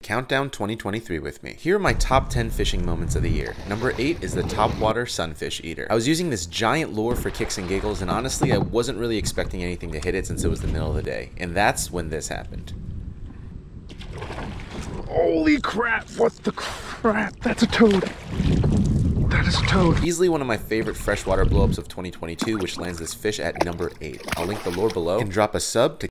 Countdown 2023 with me. Here are my top 10 fishing moments of the year. Number 8 is the topwater sunfish eater. I was using this giant lure for kicks and giggles, and honestly I wasn't really expecting anything to hit it since it was the middle of the day. And that's when this happened. Holy crap, what the crap? That's a toad. That is a toad. Easily one of my favorite freshwater blowups of 2022, which lands this fish at number 8. I'll link the lure below and drop a sub to